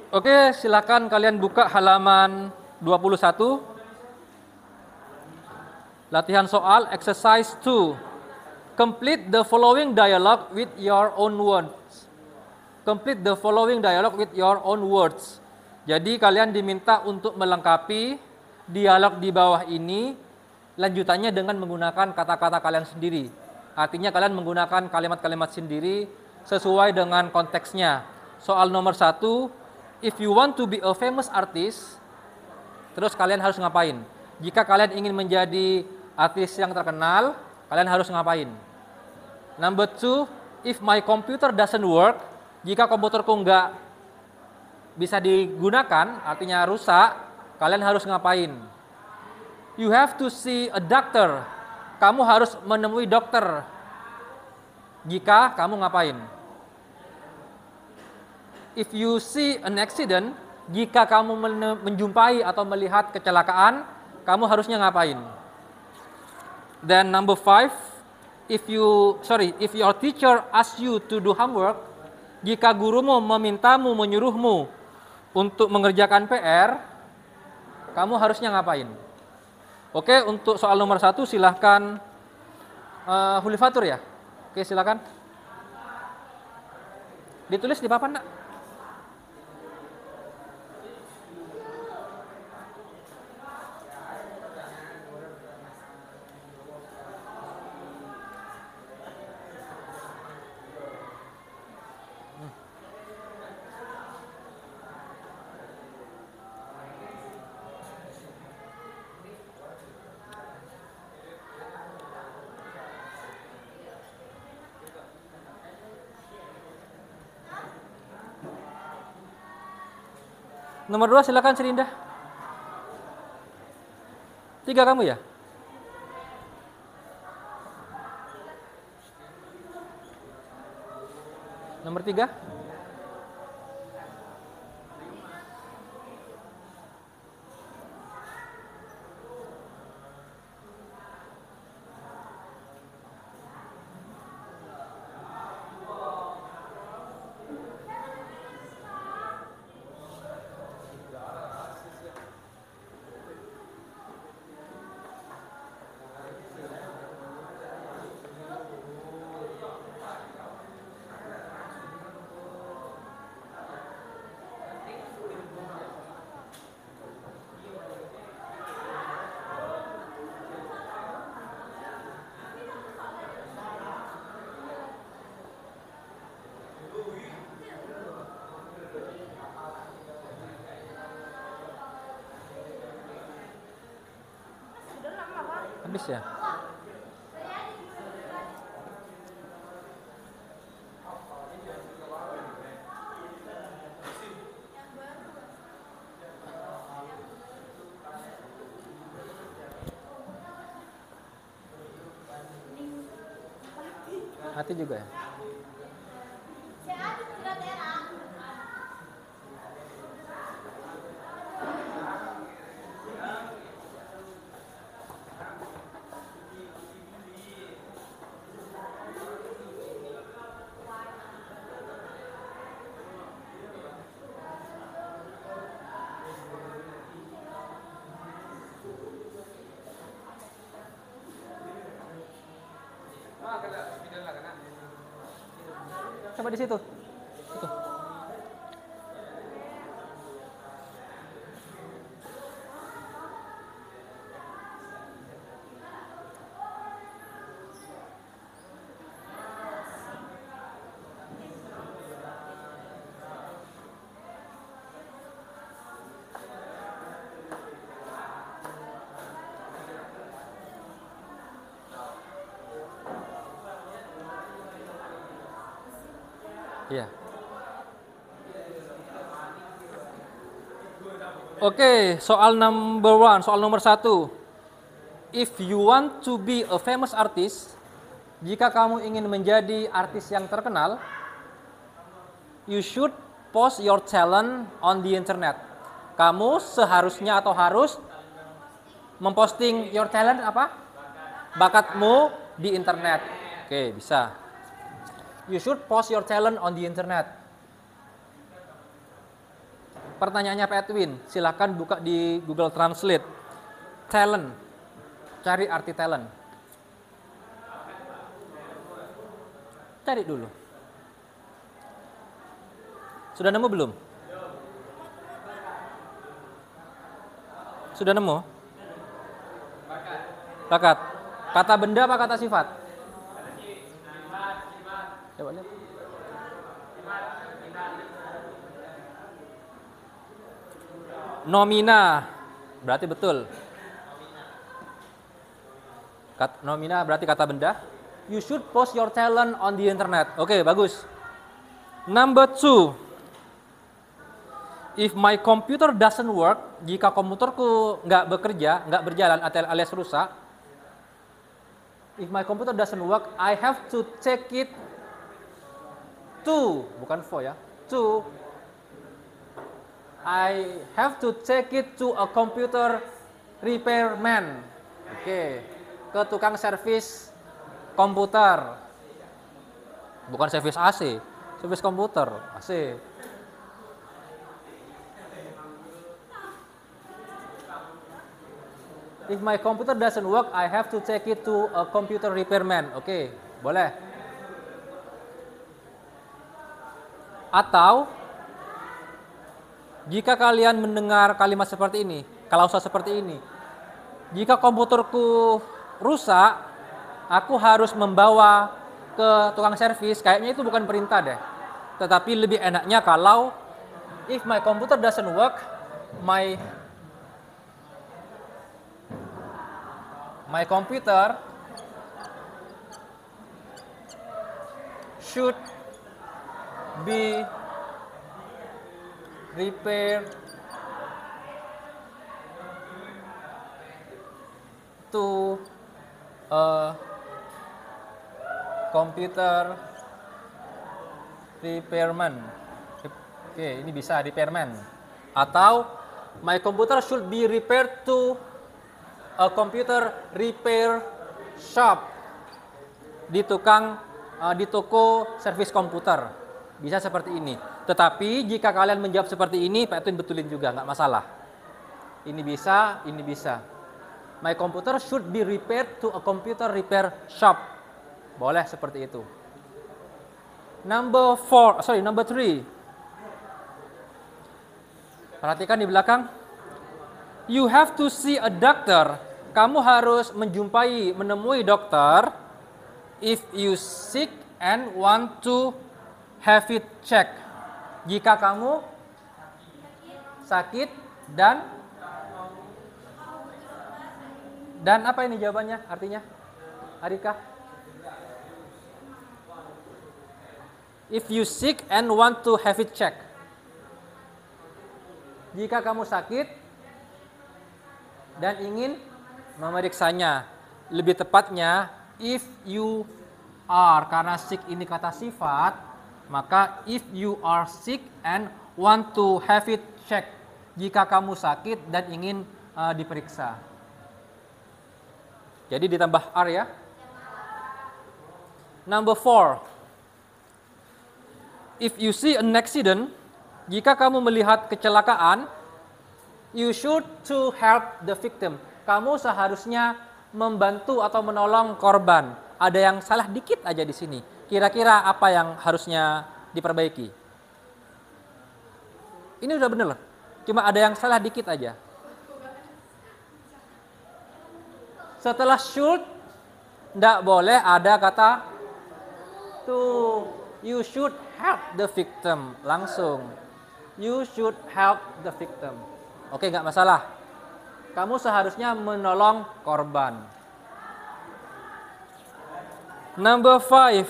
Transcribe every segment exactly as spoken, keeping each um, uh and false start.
Oke, silakan kalian buka halaman dua puluh satu. Latihan soal exercise two. Complete the following dialogue with your own words. Complete the following dialogue with your own words. Jadi kalian diminta untuk melengkapi dialog di bawah ini lanjutannya dengan menggunakan kata-kata kalian sendiri. Artinya kalian menggunakan kalimat-kalimat sendiri sesuai dengan konteksnya. Soal nomor satu, if you want to be a famous artist, terus kalian harus ngapain? Jika kalian ingin menjadi artis yang terkenal, kalian harus ngapain? Number two, if my computer doesn't work, jika komputerku nggak bisa digunakan, artinya rusak, kalian harus ngapain? You have to see a doctor. Kamu harus menemui dokter. Jika kamu ngapain? If you see an accident, jika kamu menjumpai atau melihat kecelakaan, kamu harusnya ngapain? Then number five, if you sorry, if your teacher asks you to do homework, jika gurumu memintamu, menyuruhmu untuk mengerjakan P R, kamu harusnya ngapain? Oke, untuk soal nomor satu silahkan uh, Hulifatur ya. Oke, silakan. Ditulis di papan, nak. Nomor dua silakan Serinda. Tiga kamu ya? Nomor tiga. Habis ya? Hati juga ya? Coba di situ. Situ. Iya. Oke, soal number one, soal nomor satu. If you want to be a famous artist, jika kamu ingin menjadi artis yang terkenal, you should post your talent on the internet. Kamu seharusnya atau harus memposting your talent apa? Bakatmu di internet. Oke, bisa. You should post your talent on the internet. Pertanyaannya Pak Edwin, silahkan buka di Google Translate. Talent, cari arti talent. Cari dulu. Sudah nemu belum? Sudah nemu? Bakat. Kata benda apa kata sifat? Coba lihat. Nomina, berarti betul. Kat, nomina berarti kata benda. You should post your talent on the internet. Oke, okay, bagus. Number two. If my computer doesn't work, jika komputerku nggak bekerja, nggak berjalan alias rusak. If my computer doesn't work, I have to take it to, bukan for ya, to. I have to take it to a computer repairman. Oke, okay. Ke tukang servis komputer. Bukan servis A C, servis komputer, A C. If my computer doesn't work, I have to take it to a computer repairman. Oke, okay, boleh. Atau jika kalian mendengar kalimat seperti ini, klausa seperti ini, jika komputerku rusak, aku harus membawa ke tukang servis, kayaknya itu bukan perintah deh. Tetapi lebih enaknya kalau if my computer doesn't work, my my computer should be repair to a computer repairman. Oke, ini bisa repairman. Atau my computer should be repaired to a computer repair shop. Di tukang uh, di toko servis komputer. Bisa seperti ini. Tetapi jika kalian menjawab seperti ini, Pak Edwin betulin juga, nggak masalah. Ini bisa, ini bisa. My computer should be repaired to a computer repair shop. Boleh seperti itu. Number four, sorry, number three. Perhatikan di belakang. You have to see a doctor. Kamu harus menjumpai, menemui dokter. If you sick and want to have it checked. Jika kamu sakit dan dan apa ini jawabannya? Artinya, Arika? If you sick and want to have it checked. Jika kamu sakit dan ingin memeriksanya, lebih tepatnya if you are, karena sick ini kata sifat. Maka if you are sick and want to have it checked. Jika kamu sakit dan ingin uh, diperiksa. Jadi ditambah R ya. Number four. If you see an accident, jika kamu melihat kecelakaan, you should to help the victim. Kamu seharusnya membantu atau menolong korban. Ada yang salah dikit aja di sini. Kira-kira apa yang harusnya diperbaiki? Ini udah bener, cuma ada yang salah dikit aja. Setelah should, tidak boleh ada kata to. You should help the victim. Langsung. You should help the victim. Oke, nggak masalah. Kamu seharusnya menolong korban. Number five.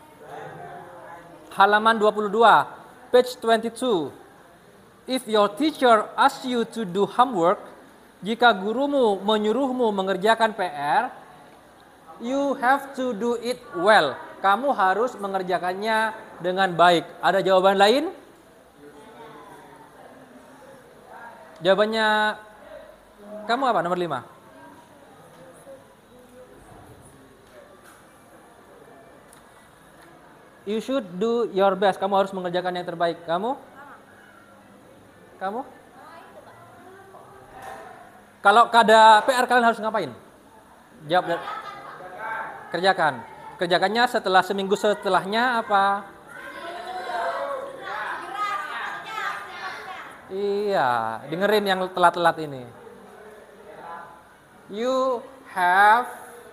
Halaman dua puluh dua, page twenty-two. If your teacher asks you to do homework, jika gurumu menyuruhmu mengerjakan P R, you have to do it well. Kamu harus mengerjakannya dengan baik. Ada jawaban lain? Jawabannya kamu apa? Nomor lima. You should do your best. Kamu harus mengerjakan yang terbaik. Kamu? Kamu? Kalau ada P R kalian harus ngapain? Jawab. Kerjakan. Kerjakannya setelah seminggu setelahnya apa? Iya, dengerin yang telat-telat ini. You have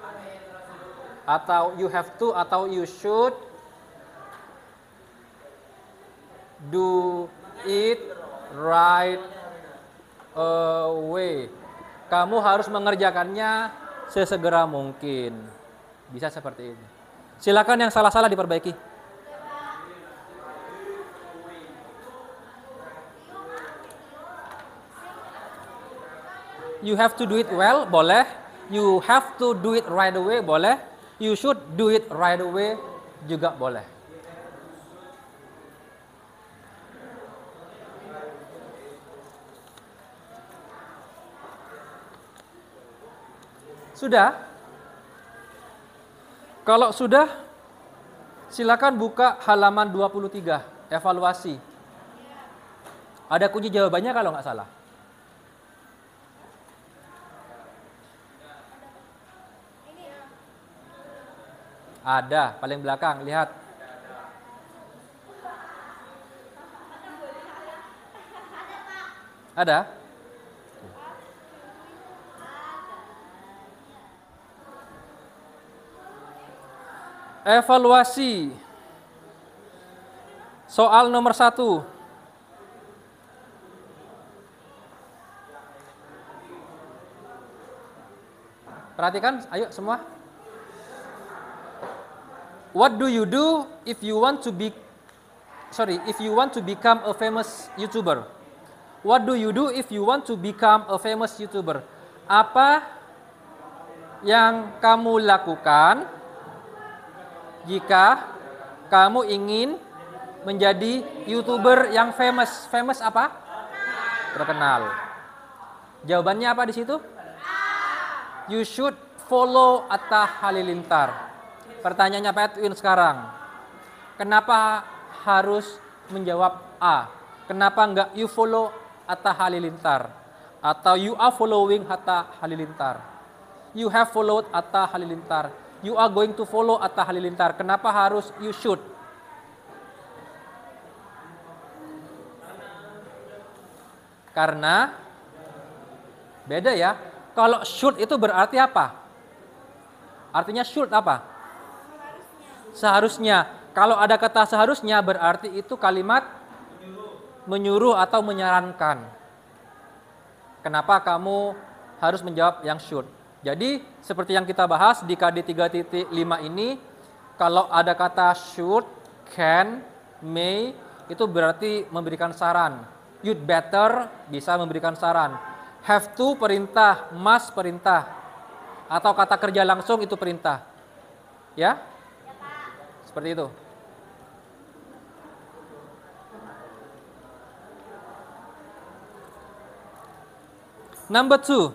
atau you have to atau you should do it right away. Kamu harus mengerjakannya sesegera mungkin. Bisa seperti ini. Silakan yang salah-salah diperbaiki. You have to do it well, boleh. You have to do it right away, boleh. You should do it right away, juga boleh. Sudah? Kalau sudah, silakan buka halaman dua puluh tiga, evaluasi. Ada kunci jawabannya kalau nggak salah. Ada, paling belakang, lihat. Ada? Evaluasi. Soal nomor satu. Perhatikan, ayo semua. What do you do if you want to be sorry, if you want to become a famous YouTuber? What do you do if you want to become a famous YouTuber? Apa yang kamu lakukan jika kamu ingin menjadi YouTuber yang famous? Famous apa? Terkenal. Jawabannya apa di situ? You should follow Atta Halilintar. Pertanyaannya Pak Edwin sekarang, kenapa harus menjawab A? Kenapa enggak you follow Atta Halilintar? Atau you are following Atta Halilintar? You have followed Atta Halilintar. You are going to follow Atta Halilintar. Kenapa harus you should? Karena beda ya. Kalau should itu berarti apa? Artinya should apa? Seharusnya. Kalau ada kata seharusnya berarti itu kalimat menyuruh atau menyarankan. Kenapa kamu harus menjawab yang should? Jadi seperti yang kita bahas di K D tiga titik lima ini, kalau ada kata should, can, may, itu berarti memberikan saran. You'd better bisa memberikan saran. Have to perintah, must perintah. Atau kata kerja langsung itu perintah. Ya? Seperti itu. Number two.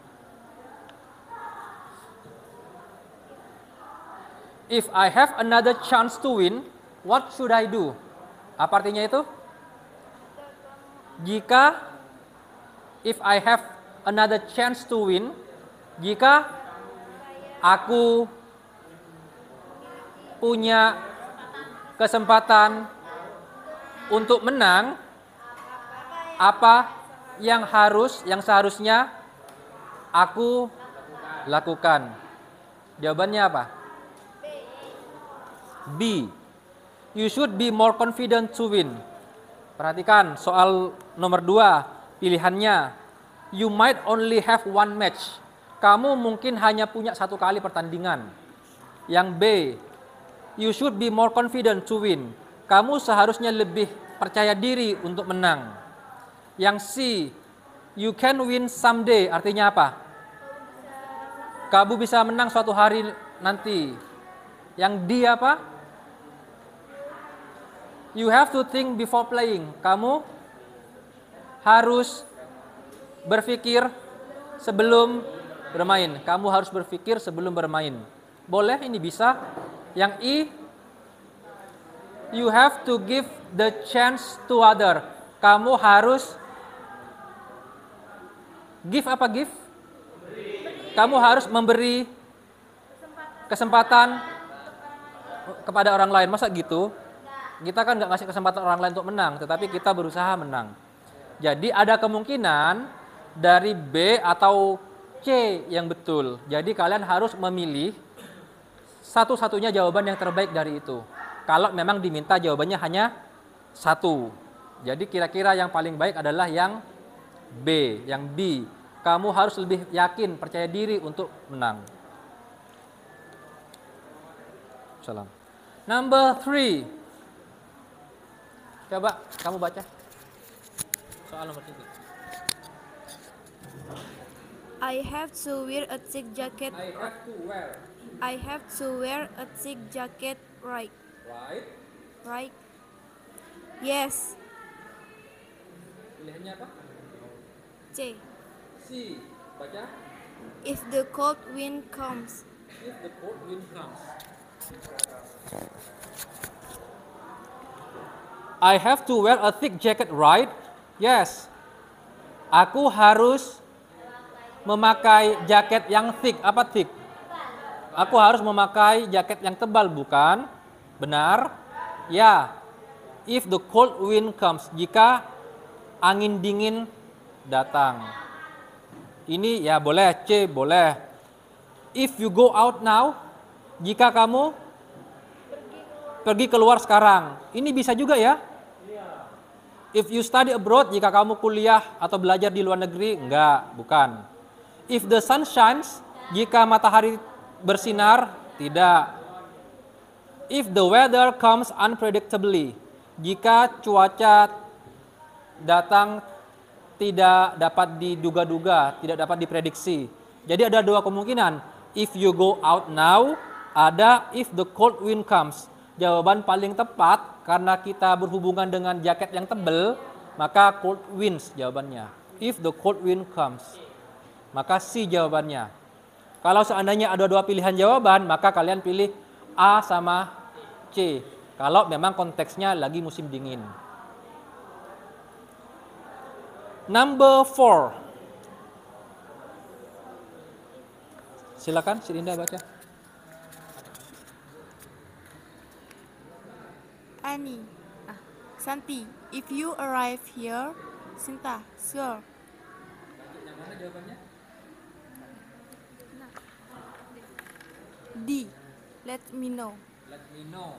If I have another chance to win, what should I do? Apa artinya itu? Jika if I have another chance to win, jika aku punya kesempatan untuk menang, apa yang harus, yang seharusnya aku lakukan? Jawabannya apa? B. You should be more confident to win. Perhatikan soal nomor dua, pilihannya. You might only have one match. Kamu mungkin hanya punya satu kali pertandingan. Yang B. You should be more confident to win. Kamu seharusnya lebih percaya diri untuk menang. Yang C, you can win someday. Artinya apa? Kamu bisa menang suatu hari nanti. Yang D apa? You have to think before playing. Kamu harus berpikir sebelum bermain. Kamu harus berpikir sebelum bermain. Boleh, ini bisa. Yang I, you have to give the chance to other. Kamu harus Give apa give? Kamu harus memberi kesempatan kepada orang lain. Masa gitu? Kita kan nggak ngasih kesempatan orang lain untuk menang, tetapi kita berusaha menang. Jadi ada kemungkinan dari B atau C yang betul. Jadi kalian harus memilih satu-satunya jawaban yang terbaik dari itu. Kalau memang diminta jawabannya hanya satu. Jadi kira-kira yang paling baik adalah yang B, yang B. Kamu harus lebih yakin, percaya diri untuk menang. Salam. Number three. Coba kamu baca. Soal nomor tiga. I have to wear a thick jacket. I have to wear. I have to wear a thick jacket, right? Right. Right? Yes. Pilihannya apa? C. C. Baca. If the cold wind comes. If the cold wind comes. I have to wear a thick jacket, right? Yes. Aku harus memakai jaket yang thick. Apa thick? Aku harus memakai jaket yang tebal, bukan? Benar? Ya. If the cold wind comes. Jika angin dingin datang. Ini ya boleh, C boleh. If you go out now. Jika kamu pergi keluar sekarang. Ini bisa juga ya? If you study abroad, jika kamu kuliah atau belajar di luar negeri, enggak, bukan. If the sun shines, jika matahari bersinar, tidak. If the weather comes unpredictably, jika cuaca datang tidak dapat diduga-duga, tidak dapat diprediksi. Jadi ada dua kemungkinan. If you go out now, ada if the cold wind comes. Jawaban paling tepat karena kita berhubungan dengan jaket yang tebal, maka cold winds jawabannya. If the cold wind comes, maka C jawabannya. Kalau seandainya ada dua pilihan jawaban, maka kalian pilih A sama C. Kalau memang konteksnya lagi musim dingin. Number four. Silakan, Sirinda baca. Annie. Ah, Santi, if you arrive here, Sinta, sure. Yang mana jawabannya? D. Let me know. Let me know.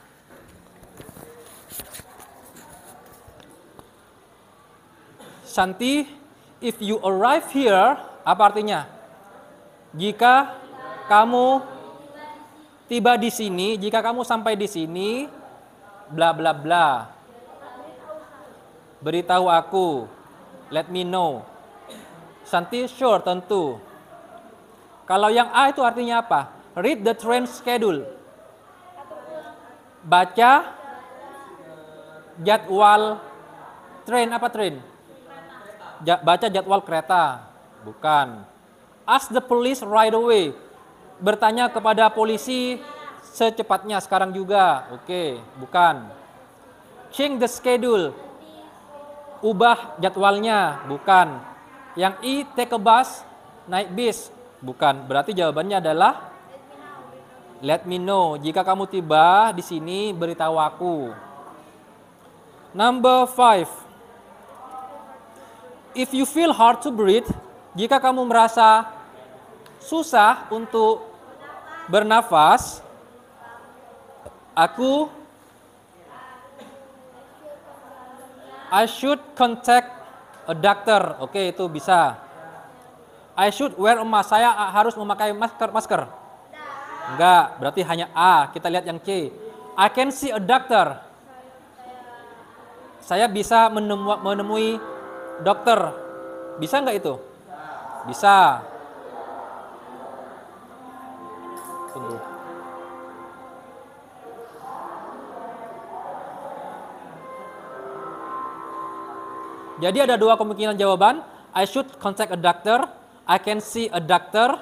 Santi, if you arrive here, apa artinya? Jika kamu tiba di sini, jika kamu sampai di sini, bla bla bla. Beritahu aku. Let me know. Santi, sure, tentu. Kalau yang A itu artinya apa? Read the train schedule. Baca jadwal train, apa train? Ja, baca jadwal kereta. Bukan. Ask the police right away. Bertanya kepada polisi secepatnya, sekarang juga. Oke, bukan. Change the schedule. Ubah jadwalnya. Bukan. Yang I, take a bus, naik bis. Bukan. Berarti jawabannya adalah let me know. Jika kamu tiba di sini, beritahu aku. Number five. If you feel hard to breathe, jika kamu merasa susah untuk bernafas, aku I should contact a doctor. Oke, itu bisa. I should wear a mask. Saya harus memakai masker. Masker. Enggak, berarti hanya A. Kita lihat yang C. I can see a doctor. Saya bisa menemu, menemui dokter. Bisa enggak itu? Bisa. Tunggu. Jadi ada dua kemungkinan jawaban. I should contact a doctor. I can see a doctor.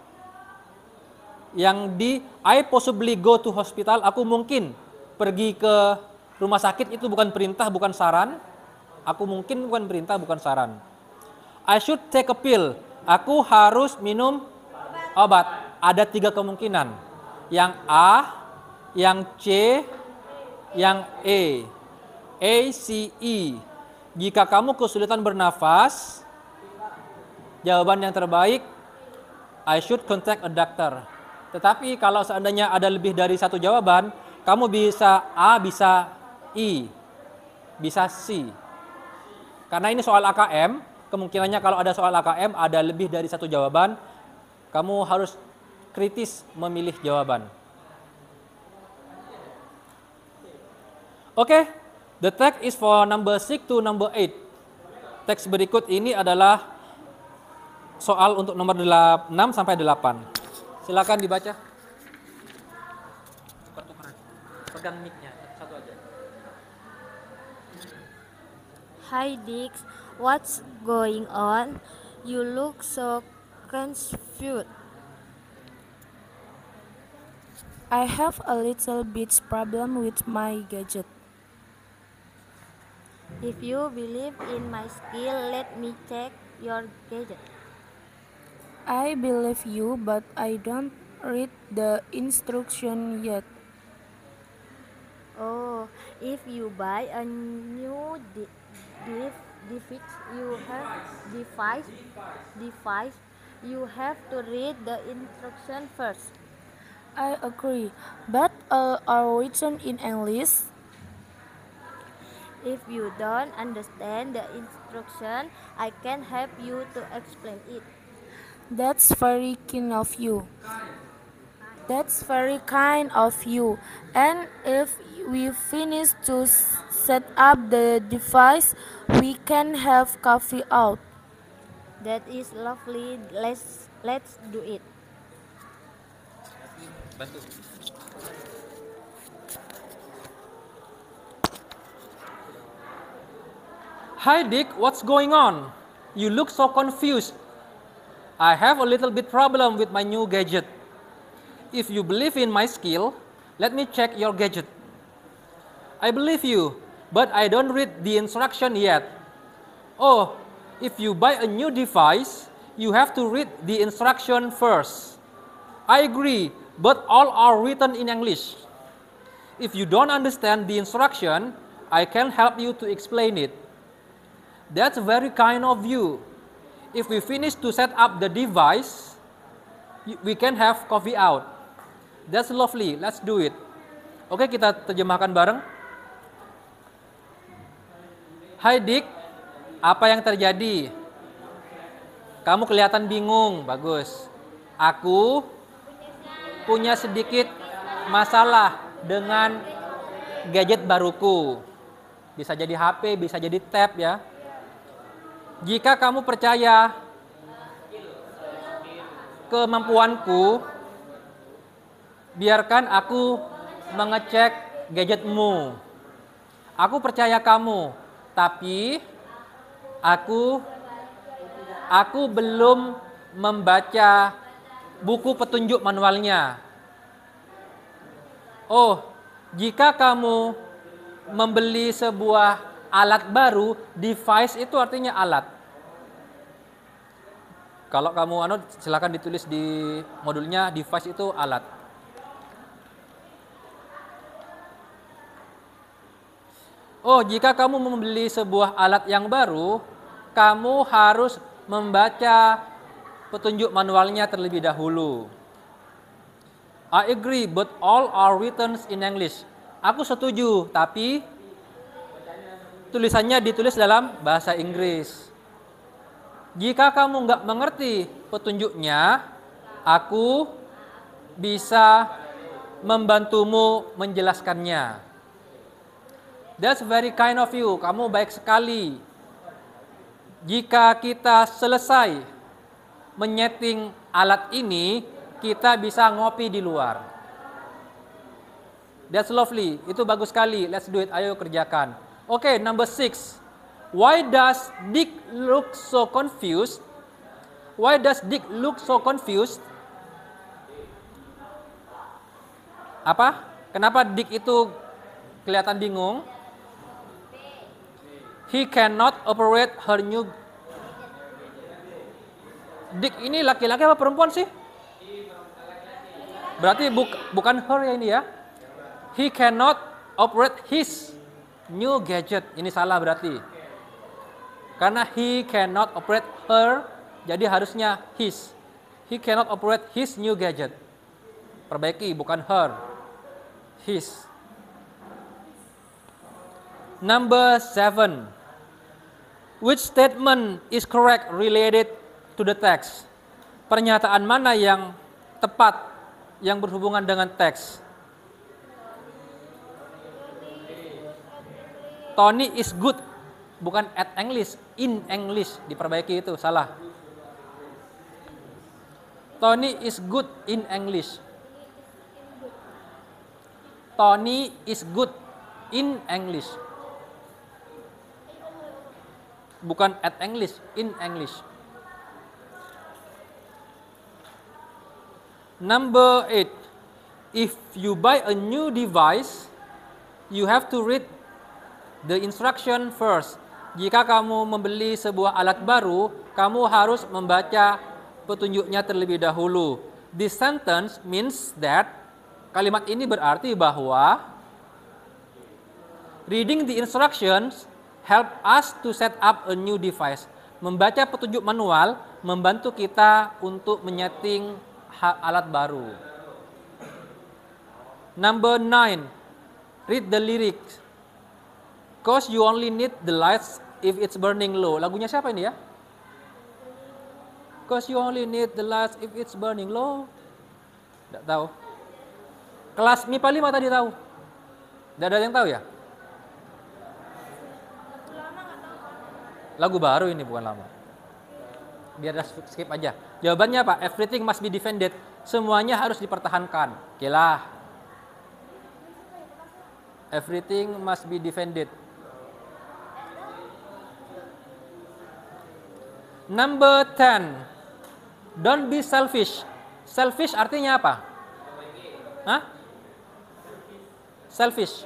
Yang di I possibly go to hospital. Aku mungkin pergi ke rumah sakit, itu bukan perintah, bukan saran. Aku mungkin bukan perintah, bukan saran. I should take a pill. Aku harus minum obat. Ada tiga kemungkinan. Yang A, yang C, yang E. A, C, E. Jika kamu kesulitan bernafas, jawaban yang terbaik, I should contact a doctor. Tetapi kalau seandainya ada lebih dari satu jawaban, kamu bisa A, bisa I, bisa C. Karena ini soal A K M, kemungkinannya kalau ada soal A K M ada lebih dari satu jawaban, kamu harus kritis memilih jawaban. Oke, okay, the text is for number six to number eight. Teks berikut ini adalah soal untuk nomor enam sampai delapan. Silakan dibaca. Pegang mic-nya, satu aja. Hi Dick, what's going on? You look so confused. I have a little bit problem with my gadget. If you believe in my skill, let me check your gadget. I believe you, but I don't read the instruction yet. Oh, if you buy a new de- de- device, you have device, device, you have to read the instruction first. I agree, but all are written in English. If you don't understand the instruction, I can help you to explain it. That's very kind of you. That's very kind of you. And if we finish to set up the device, we can have coffee out. That is lovely. Let's let's do it. Bantu. Hi Dick, what's going on? You look so confused. I have a little bit problem with my new gadget. If you believe in my skill, let me check your gadget. I believe you, but I don't read the instruction yet. Oh, if you buy a new device, you have to read the instruction first. I agree, but all are written in English. If you don't understand the instruction, I can help you to explain it. That's very kind of you. If we finish to set up the device, we can have coffee out. That's lovely. Let's do it. Oke, kita terjemahkan bareng. Hai Dick, apa yang terjadi? Kamu kelihatan bingung. Bagus. Aku punya sedikit masalah dengan gadget baruku. Bisa jadi H P, bisa jadi tab ya. Jika kamu percaya kemampuanku, biarkan aku mengecek gadgetmu. Aku percaya kamu, tapi aku aku belum membaca buku petunjuk manualnya. Oh, jika kamu membeli sebuah alat baru, device itu artinya alat. Kalau kamu anu silakan ditulis di modulnya, device itu alat. Oh, jika kamu membeli sebuah alat yang baru, kamu harus membaca petunjuk manualnya terlebih dahulu. I agree, but all are written in English. Aku setuju, tapi tulisannya ditulis dalam bahasa Inggris. Jika kamu nggak mengerti petunjuknya, aku bisa membantumu menjelaskannya. That's very kind of you. Kamu baik sekali. Jika kita selesai menyeting alat ini, kita bisa ngopi di luar. That's lovely. Itu bagus sekali. Let's do it. Ayo kerjakan. Oke, okay, number six. Why does Dick look so confused? Why does Dick look so confused? Apa? Kenapa Dick itu kelihatan bingung? He cannot operate her new Dick ini laki-laki apa perempuan sih? Berarti buk, bukan her ya ini ya. He cannot operate his new gadget. Ini salah berarti. Karena he cannot operate her, jadi harusnya his. He cannot operate his new gadget. Perbaiki, bukan her. His. Number seven. Which statement is correct related to the text? Pernyataan mana yang tepat, yang berhubungan dengan teks? Tony is good, bukan at English, in English. Diperbaiki itu, salah. Tony is good in English. Tony is good in English. Bukan at English, in English. Number eight. If you buy a new device, you have to read the instruction first. Jika kamu membeli sebuah alat baru, kamu harus membaca petunjuknya terlebih dahulu. This sentence means that, kalimat ini berarti bahwa reading the instructions help us to set up a new device. Membaca petunjuk manual membantu kita untuk menyeting alat baru. Number nine. Read the lyrics. Cause you only need the lights if it's burning low. Lagunya siapa ini ya? Cause you only need the lights if it's burning low. Tidak tahu. Kelas M I P A lima tadi tahu? Tidak ada yang tahu ya? Lagu baru ini, bukan lama. Biar skip aja. Jawabannya apa? Everything must be defended. Semuanya harus dipertahankan. Oke lah. Everything must be defended. Number ten. Don't be selfish. Selfish artinya apa? Hah? Selfish.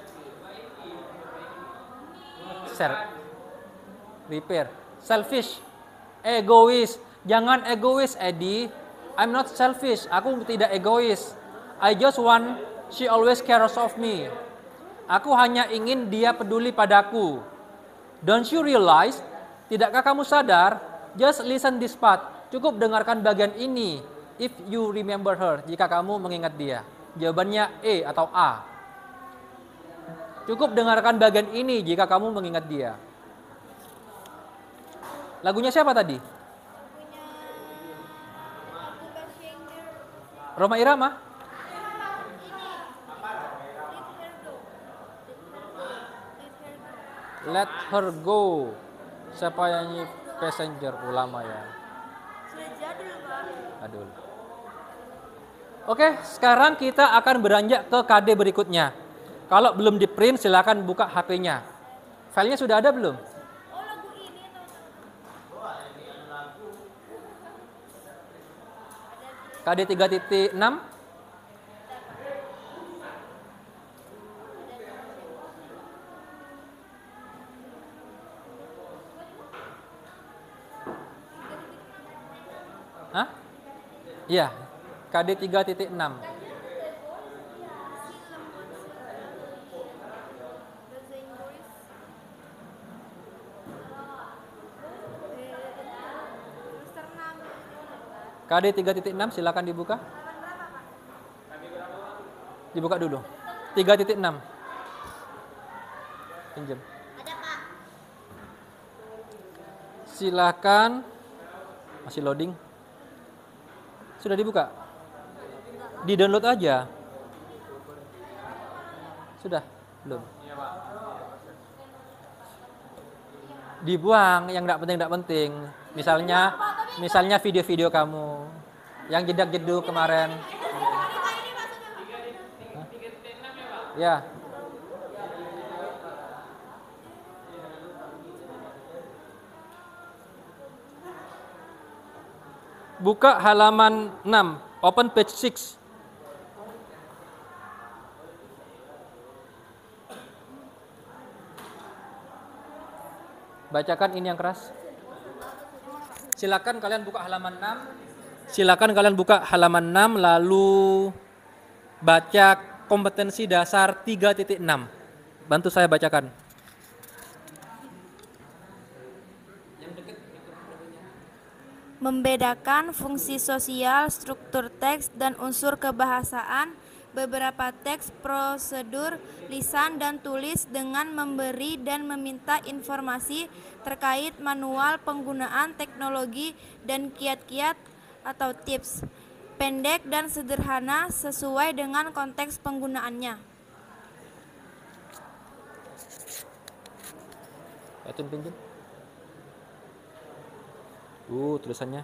Ser. Repair. Selfish. Egois. Jangan egois, Eddie. I'm not selfish. Aku tidak egois. I just want she always cares of me. Aku hanya ingin dia peduli padaku. Don't you realize? Tidakkah kamu sadar? Just listen this part. Cukup dengarkan bagian ini. If you remember her. Jika kamu mengingat dia. Jawabannya E atau A. Cukup dengarkan bagian ini jika kamu mengingat dia. Lagunya siapa tadi? Rhoma Irama? Let Her Go. Siapa yang nyanyi Passenger? Ulama ya. Aduh. Oke, sekarang kita akan beranjak ke K D berikutnya. Kalau belum di print silakan buka H P-nya. Filenya sudah ada belum? K D tiga titik enam. Hah? Iya, K D tiga titik enam. K D tiga titik enam silakan dibuka. Dibuka dulu. tiga titik enam. Pinjam. Ada, Pak. Silakan. Masih loading. Sudah dibuka? Di-download aja. Sudah? Belum? Dibuang yang enggak penting enggak penting. Misalnya misalnya video-video kamu yang jedak-jeduk kemarin. Hah? Ya. Buka halaman enam, open page six. Bacakan ini yang keras. Silakan kalian buka halaman enam. Silakan kalian buka halaman enam lalu baca kompetensi dasar tiga titik enam. Bantu saya bacakan. Membedakan fungsi sosial, struktur teks, dan unsur kebahasaan. Beberapa teks prosedur lisan dan tulis dengan memberi dan meminta informasi terkait manual penggunaan teknologi dan kiat-kiat atau tips. Pendek dan sederhana sesuai dengan konteks penggunaannya. Lihatin pinjam. Uh, tulisannya.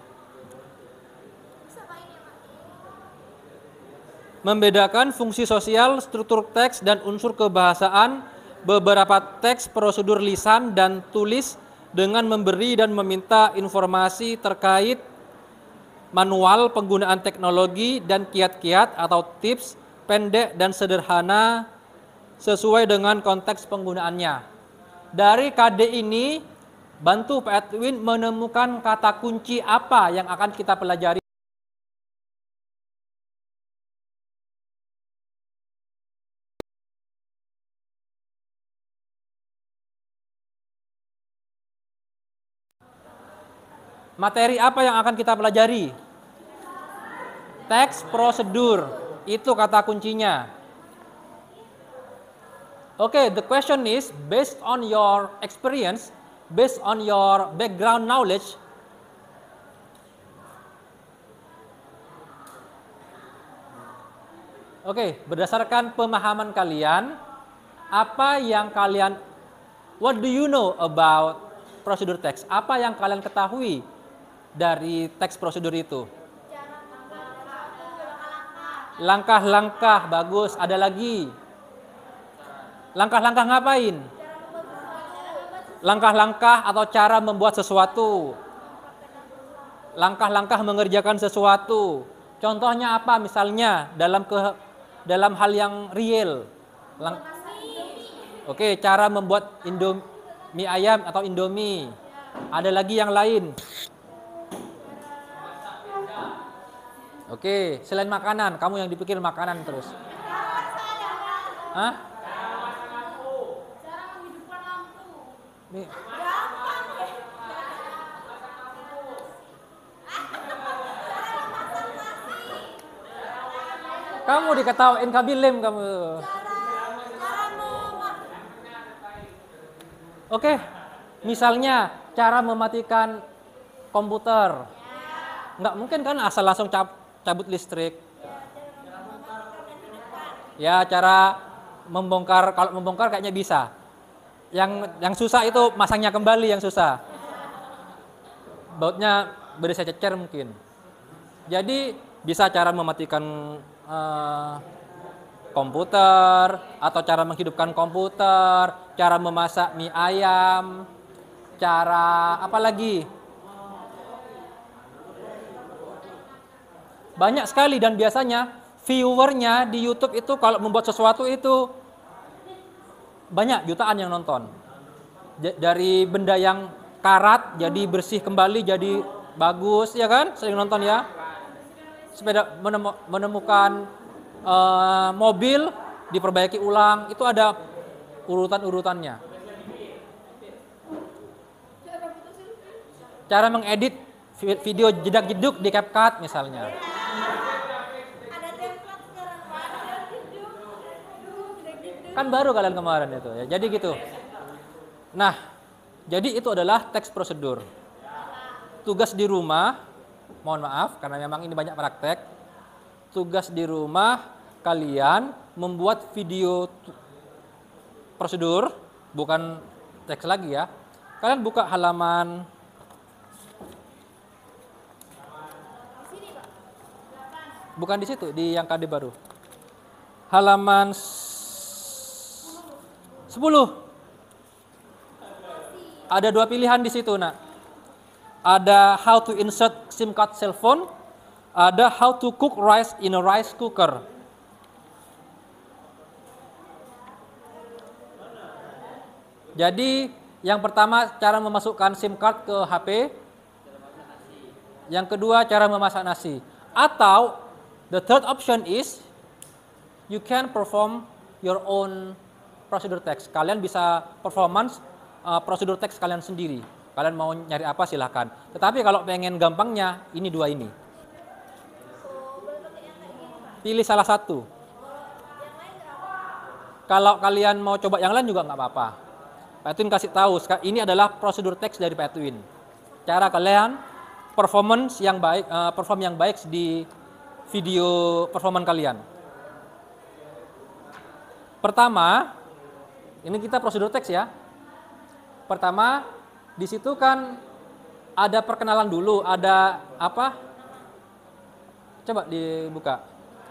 Membedakan fungsi sosial, struktur teks, dan unsur kebahasaan. Beberapa teks prosedur lisan dan tulis dengan memberi dan meminta informasi terkait manual penggunaan teknologi dan kiat-kiat atau tips, pendek dan sederhana sesuai dengan konteks penggunaannya. Dari K D ini, bantu Pak Edwin menemukan kata kunci apa yang akan kita pelajari. Materi apa yang akan kita pelajari? Teks prosedur, itu kata kuncinya. Oke, okay, the question is, based on your experience, based on your background knowledge, oke, okay, berdasarkan pemahaman kalian, apa yang kalian, what do you know about prosedur teks? Apa yang kalian ketahui dari teks prosedur itu? Langkah-langkah, bagus. Ada lagi? Langkah-langkah ngapain? Langkah-langkah atau cara membuat sesuatu. Langkah-langkah mengerjakan sesuatu. Contohnya apa misalnya dalam ke dalam hal yang real? Lang Oke, cara membuat indomie mie ayam atau indomie. Ada lagi yang lain? Oke, selain makanan, kamu yang dipikir makanan terus. Hah? Nih. Kamu diketawain Kabilim kamu. Oke, misalnya cara mematikan komputer. Nggak mungkin kan asal langsung cap, cabut listrik. Ya, cara membongkar, kalau membongkar kayaknya bisa. Yang yang susah itu masangnya kembali yang susah. Bautnya berisi cecer mungkin. Jadi bisa cara mematikan uh, komputer atau cara menghidupkan komputer, cara memasak mie ayam, cara apa lagi? Banyak sekali dan biasanya viewernya di YouTube itu kalau membuat sesuatu itu banyak jutaan yang nonton. Dari benda yang karat jadi bersih kembali jadi bagus, ya kan? Sering nonton ya. Sepeda menemukan uh, mobil diperbaiki ulang, itu ada urutan-urutannya. Cara mengedit video jedak-jeduk di CapCut misalnya. Kan baru kalian kemarin itu ya. Jadi gitu. Nah, jadi itu adalah teks prosedur. Tugas di rumah, mohon maaf karena memang ini banyak praktek. Tugas di rumah kalian membuat video prosedur, bukan teks lagi ya. Kalian buka halaman bukan di situ, di yang K D baru. Halaman sepuluh. Ada dua pilihan di situ, nak. Ada how to insert SIM card cell phone, ada how to cook rice in a rice cooker. Jadi, yang pertama cara memasukkan SIM card ke H P. Yang kedua, cara memasak nasi. Atau the third option is you can perform your own procedure text. Kalian bisa performance uh, prosedur teks kalian sendiri. Kalian mau nyari apa silahkan. Tetapi kalau pengen gampangnya, ini dua ini. Pilih salah satu. Kalau kalian mau coba yang lain juga nggak apa-apa. Pak Edwin kasih tahu, ini adalah prosedur teks dari Pak Edwin. Cara kalian performance yang baik, uh, perform yang baik di video performan kalian. Pertama, ini kita prosedur teks ya. Pertama, di situ kan ada perkenalan dulu, ada apa? Coba dibuka.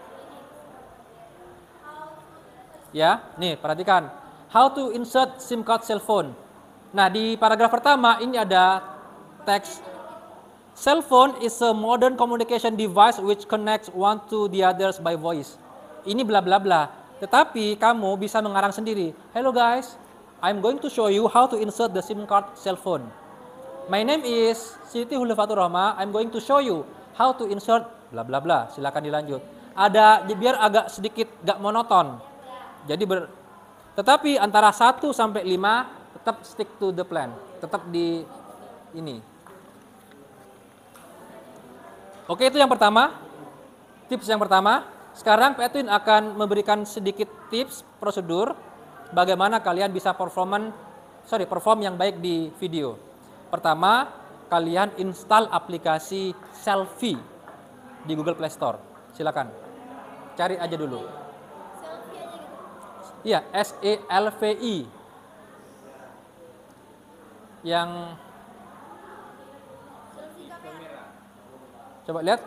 Ya, nih perhatikan. How to insert SIM card cell phone. Nah, di paragraf pertama ini ada teks. Cell phone is a modern communication device which connects one to the others by voice. Ini bla bla bla. Tetapi kamu bisa mengarang sendiri. Hello guys, I'm going to show you how to insert the SIM card cell phone. My name is Siti Hulifatur Rahma. I'm going to show you how to insert bla bla bla. Silakan dilanjut. Ada biar agak sedikit gak monoton. Jadi ber, tetapi antara satu sampai lima tetap stick to the plan. Tetap di ini. Oke, itu yang pertama. Tips yang pertama. Sekarang Pak Edwin akan memberikan sedikit tips prosedur bagaimana kalian bisa performan sorry, perform yang baik di video. Pertama, kalian install aplikasi Selfie di Google Play Store. Silakan. Cari aja dulu. Iya, S E L V I. Yang coba lihat.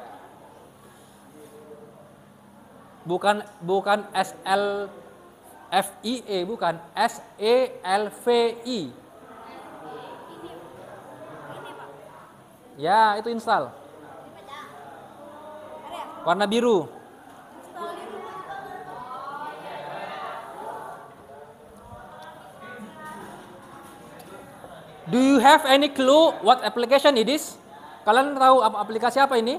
Bukan bukan S L F I E, bukan S E L V I. Ya, itu install. Warna biru. Do you have any clue what application it is? Kalian tahu aplikasi apa ini?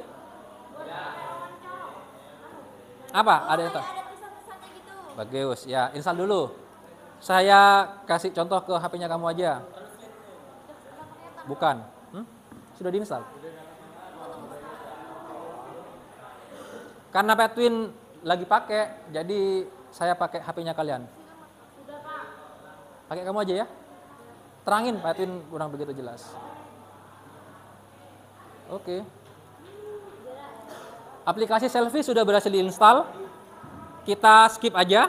Apa? Ada yang tahu? Bagus, ya install dulu. Saya kasih contoh ke H P-nya kamu aja. Bukan? Hmm? Sudah diinstal? Karena Pak Edwin lagi pakai, jadi saya pakai H P-nya kalian. Pakai kamu aja ya. Terangin, Pak Edwin kurang begitu jelas. Oke. Aplikasi Selfie sudah berhasil diinstal. Kita skip aja.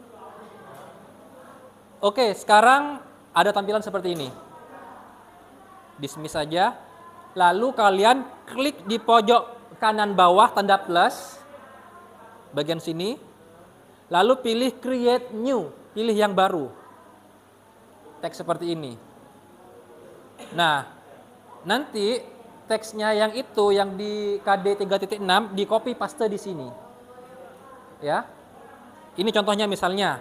Oke, sekarang ada tampilan seperti ini. Dismiss saja. Lalu kalian klik di pojok kanan bawah tanda plus. Bagian sini. Lalu pilih Create New. Pilih yang baru. Teks seperti ini. Nah, nanti teksnya yang itu yang di K D tiga titik enam di copy paste di sini. Ya. Ini contohnya misalnya.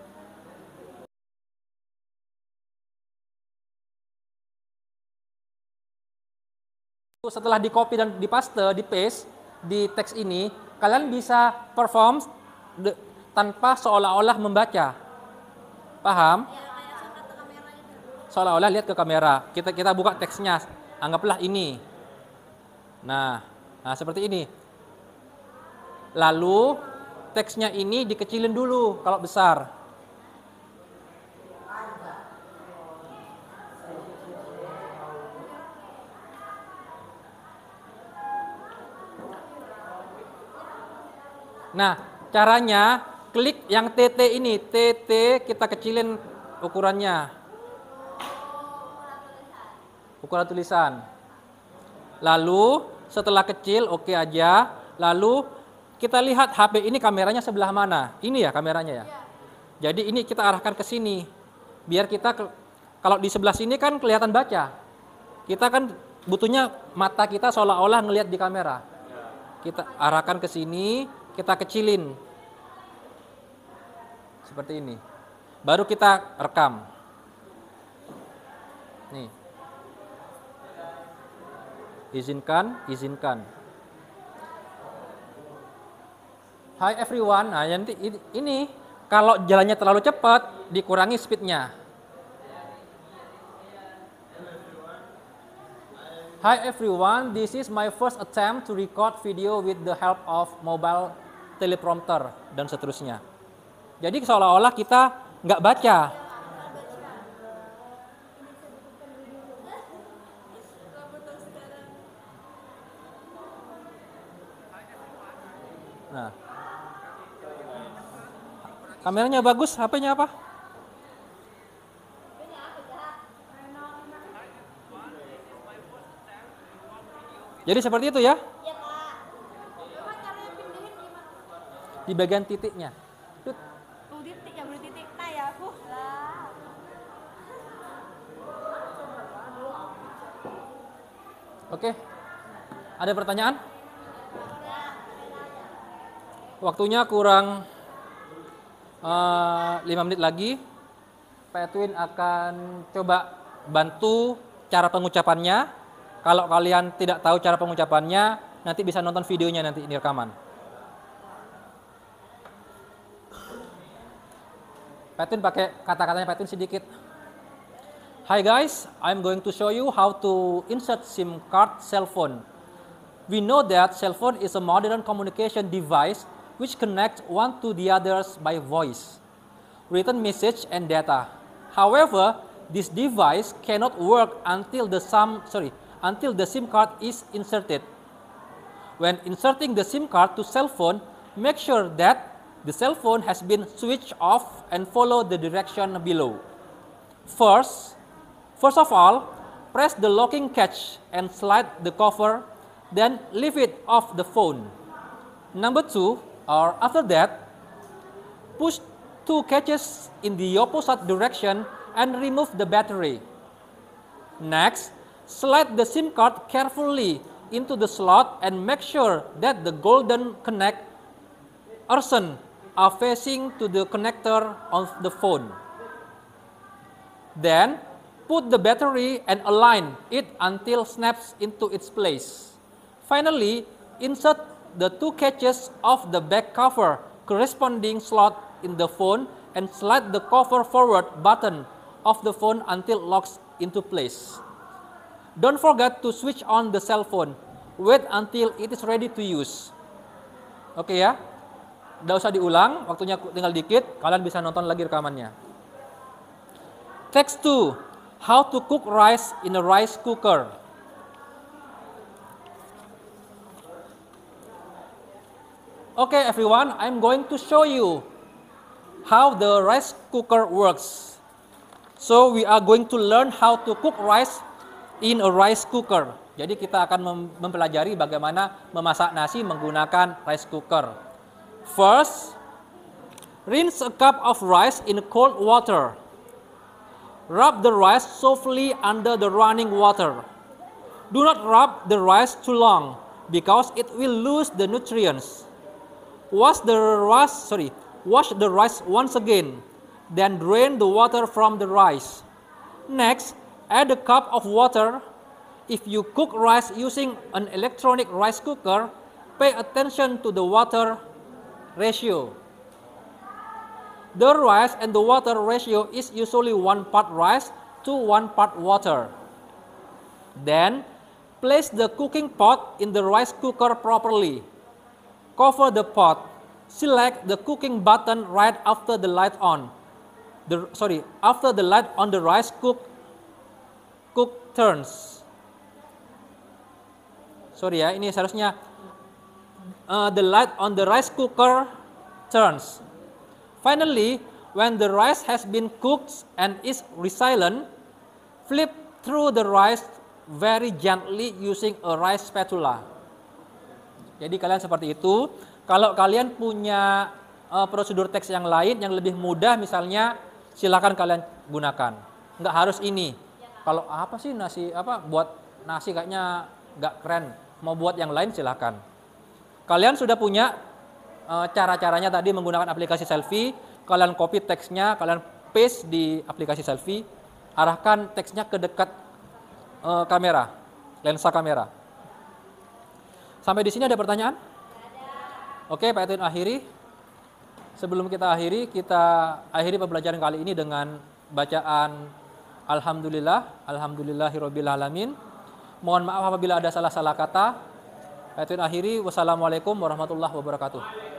Setelah di copy dan di paste, di paste di teks ini, kalian bisa perform de, tanpa seolah-olah membaca. Paham? Seolah-olah lihat ke kamera. Kita kita buka teksnya. Anggaplah ini. Nah, nah seperti ini. Lalu teksnya ini dikecilin dulu kalau besar. Nah, caranya klik yang T T ini. T T kita kecilin ukurannya. Ukuran tulisan. Lalu setelah kecil oke okay aja. Lalu kita lihat H P ini kameranya sebelah mana. Ini ya kameranya ya. Jadi ini kita arahkan ke sini. Biar kita ke, kalau di sebelah sini kan kelihatan baca. Kita kan butuhnya mata kita seolah-olah ngelihat di kamera. Kita arahkan ke sini, kita kecilin. Seperti ini. Baru kita rekam. Nih. Izinkan, izinkan. Hi everyone. Nah, nanti ini, ini kalau jalannya terlalu cepat, dikurangi speednya. Hi everyone, this is my first attempt to record video with the help of mobile teleprompter, dan seterusnya. Jadi seolah-olah kita nggak baca. Nah, kameranya bagus, H P-nya apa? Jadi seperti itu ya? Di bagian titiknya. Tut. Tuh titik ya, beli titik. Nah ya aku. Lah. Oke. Ada pertanyaan? Waktunya kurang uh, lima menit lagi. Pak Edwin akan coba bantu cara pengucapannya. Kalau kalian tidak tahu cara pengucapannya, nanti bisa nonton videonya nanti ini rekaman. Pak Edwin pakai kata-katanya Pak Edwin sedikit. Hi guys, I'm going to show you how to insert SIM card cell phone. We know that cell phone is a modern communication device which connects one to the others by voice, written message and data. However, this device cannot work until the sum, sorry, until the SIM card is inserted. When inserting the SIM card to cell phone, make sure that the cell phone has been switched off and follow the direction below. First, first of all, press the locking catch and slide the cover, then leave it off the phone. Number two, or after that, push two catches in the opposite direction and remove the battery. Next, slide the SIM card carefully into the slot and make sure that the golden connect arson are facing to the connector of the phone. Then, put the battery and align it until snaps into its place. Finally, insert the two catches of the back cover corresponding slot in the phone and slide the cover forward button of the phone until locks into place. Don't forget to switch on the cell phone. Wait until it is ready to use. Oke ya, nggak usah diulang, waktunya tinggal dikit, kalian bisa nonton lagi rekamannya. Text two, how to cook rice in a rice cooker. Okay everyone, I'm going to show you how the rice cooker works. So we are going to learn how to cook rice in a rice cooker. Jadi kita akan mem mempelajari bagaimana memasak nasi menggunakan rice cooker. First, rinse a cup of rice in cold water. Rub the rice softly under the running water. Do not rub the rice too long because it will lose the nutrients. Wash the rice, sorry, wash the rice once again, then drain the water from the rice. Next, add a cup of water. If you cook rice using an electronic rice cooker, pay attention to the water ratio. The rice and the water ratio is usually one part rice to one part water. Then, place the cooking pot in the rice cooker properly. Cover the pot. Select the cooking button right after the light on. The, sorry, after the light on the rice cook cook turns. Sorry ya, ini seharusnya uh, the light on the rice cooker turns. Finally, when the rice has been cooked and is resilient, flip through the rice very gently using a rice spatula. Jadi kalian seperti itu. Kalau kalian punya uh, prosedur teks yang lain yang lebih mudah, misalnya silakan kalian gunakan. Nggak harus ini. Kalau apa sih nasi apa buat nasi kayaknya nggak keren. Mau buat yang lain silakan. Kalian sudah punya uh, cara-caranya tadi menggunakan aplikasi selfie. Kalian copy teksnya, kalian paste di aplikasi selfie. Arahkan teksnya ke dekat uh, kamera, lensa kamera. Sampai di sini ada pertanyaan? Oke, Pak Edwin akhiri. Sebelum kita akhiri, kita akhiri pembelajaran kali ini dengan bacaan Alhamdulillah, Alhamdulillahirabbil alamin. Mohon maaf apabila ada salah-salah kata. Pak Edwin akhiri. Wassalamualaikum warahmatullahi wabarakatuh.